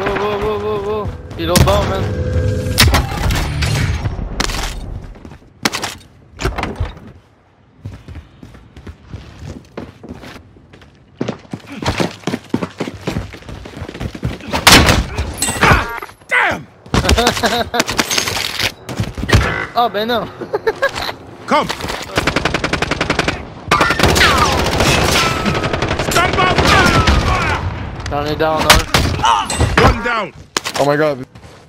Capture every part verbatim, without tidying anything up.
wow, wow, wow, wow, wow. Il est l'autre bord, man. Oh ben non. Come. Stand by. J'en ai down un. One down. Oh my god.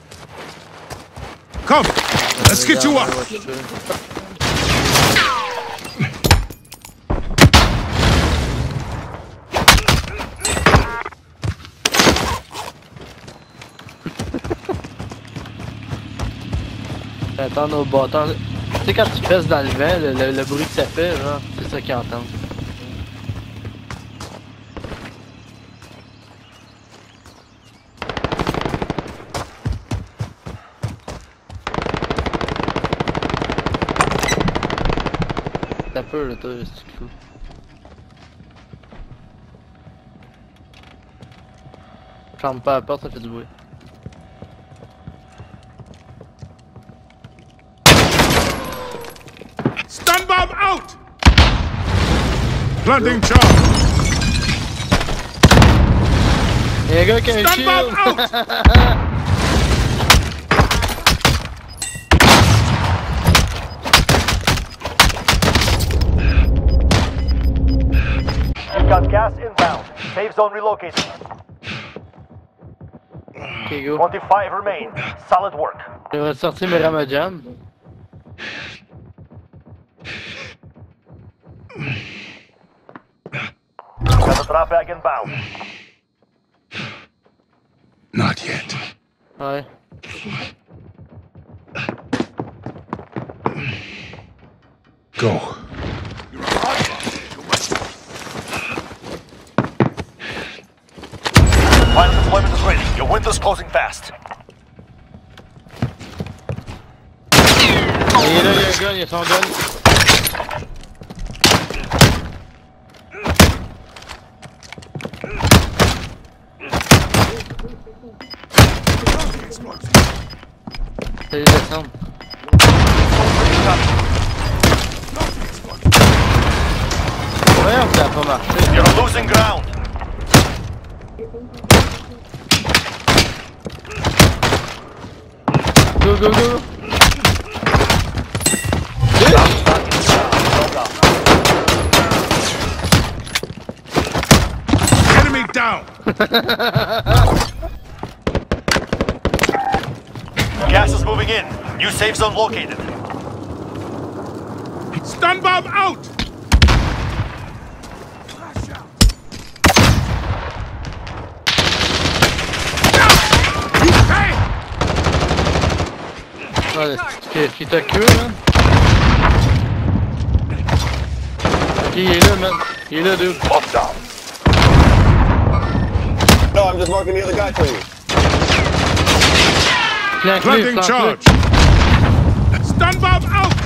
Come. Let's get you up. Attends nos bâtons. Tu sais quand tu fesses dans le vent, le, le, le bruit que ça fait, genre, c'est ça qu'ils entendent. T'as peur là, toi, c'est fou. Ferme pas la porte, ça fait du bruit. Stun bomb out. Planting charge. Y'a un gars qui a un Stun bomb shield! out. You've got gas inbound. Safe zone relocated. Ok, go. twenty-five remain. Solid work. Je vais sortir mes Ramajan. Got a drop bag inbound. Not yet. Ouais. Go. Final deployment is ready. Your window's closing fast. Il est là, il y a un gun, il y a son gun. Salut, descendre. Voyons que ça a pas marché. You're losing ground. Go, go, go. Enemy down. Gas is moving in. New safe zone located. Stun bomb out. You pay. Ouais, qui t'a queue, man. Ok, il est là, man. Il est là, dude. Locked down. No, I'm just marking the other guy for you. Planting charge. Stun bomb out.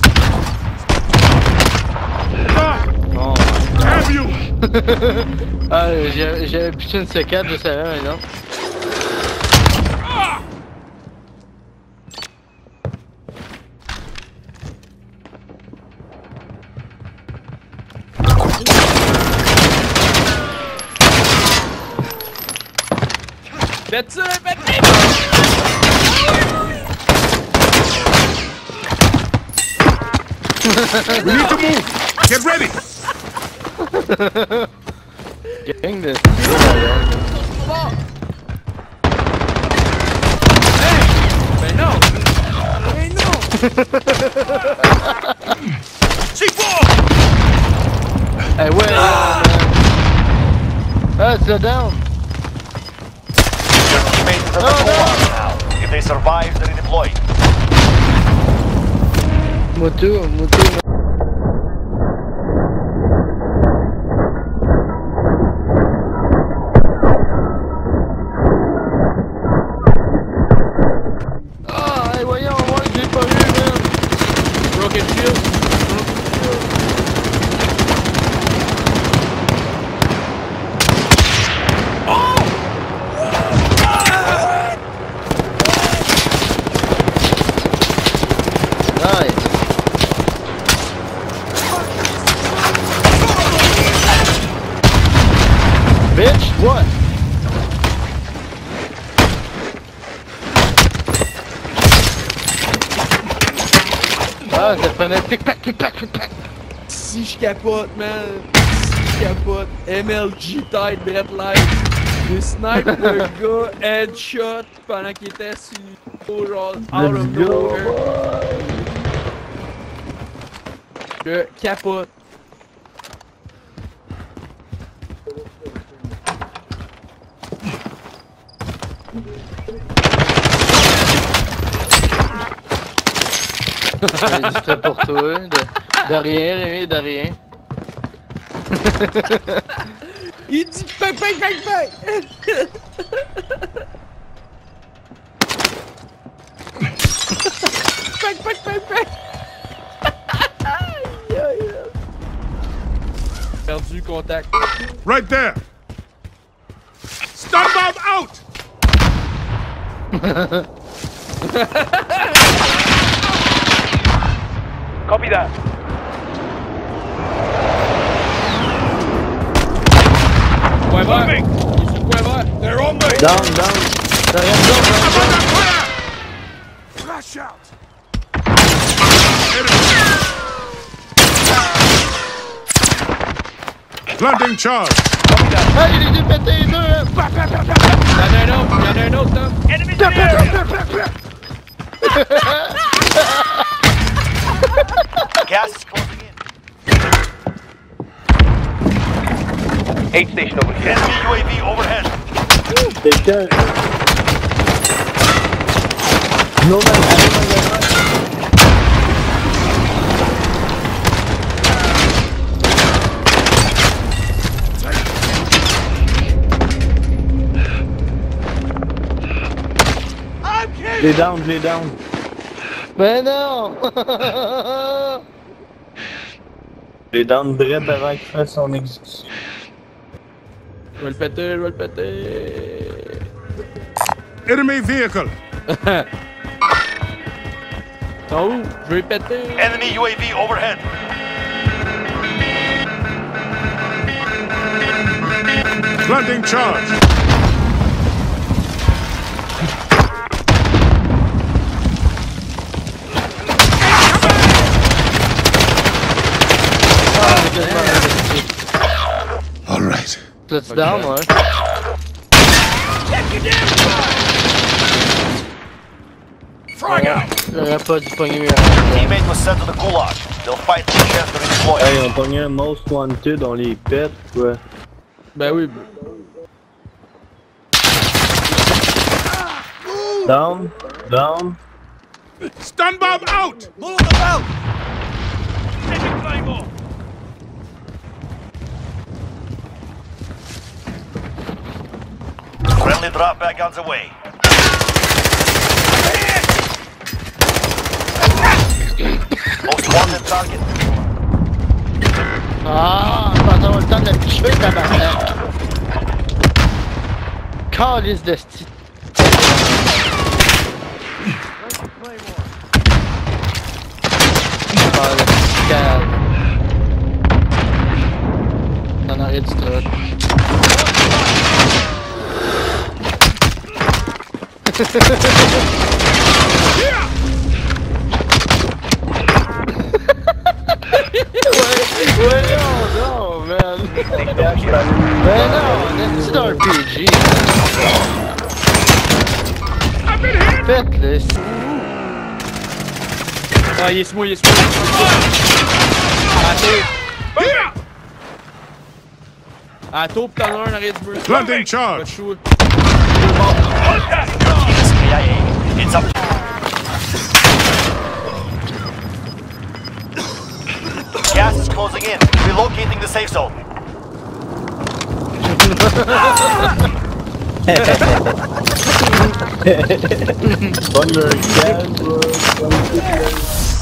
Ah, Bon. have you? Ah, j'avais pitché une C quatre, je savais, mais non. That's it, that's it! We need to move. Get ready. Gang de... Mais non! Mais non! C four! Eh ouais! Ah, ah c'est down! Your teammates are Oh, the no. now. If they survive, they redeploy. Moto, moto... Ah, hey, voyons, moi je l'ai pas vu, man! Rocket shield! Ah, ça prenait pic-pac, pic-pac, pic-pac. Si je capote, man. Si je capote. M L G tête, Brett Light. Des snipe le gars, headshot, pendant qu'il était sur genre, out of nowhere. Je capote. J'ai dit ça pour toi, de, de rien, Rémi, de rien. Il dit bang bang bang bang. Bang bang bang bang. Perdu contact. Right there. Stun bomb out. Copy that. Coin vert. Il est sur le coin vert. They're on me. Down, down. Derrière nous, I'm down, under fire. Flash out. Planting charge. Ah, il est dépété, les deux! Hein. Bah, bah, bah, bah, bah. Y'en a un autre, y'en a un autre, Tom. Enemies in the area. Gas is closing in. Aid station over here. Enemy U A V overhead. Quelqu'un. Non, mais. Les down, les down. Mais non! Les down direct avant qu'il fasse son exécution. Je vais le péter, je vais le péter. Enemy vehicle. T'es où? Je vais le péter. Enemy U A V overhead. Planting charge. All right. Let's down, ouais. Frag out. J'aurais pas dû pogner mes Teammate was sent to the gulag. They'll fight for the chance to redeploy. Hey, on pognait un most wanted, on les pète, quoi. Ben oui. Down, down. Stun bomb out. Move them out. Taking Claymore. Friendly drop back on the way. Most wanted target. Ah, pas avoir le temps de la picher, tabarnak. Calice de style. Ah, le petit calme. En arrière du truc. Ouais, ouais, non, non, man. Ben non, on est-tu dans le P G? Faites-le. Ah, il est smooth, il est smooth. À taupe, t'en as un en arrière du mur. Planting charge. Va te chouer. S K I A. It's up. Gas is closing in. Relocating the safe zone. Bonne gas, bro.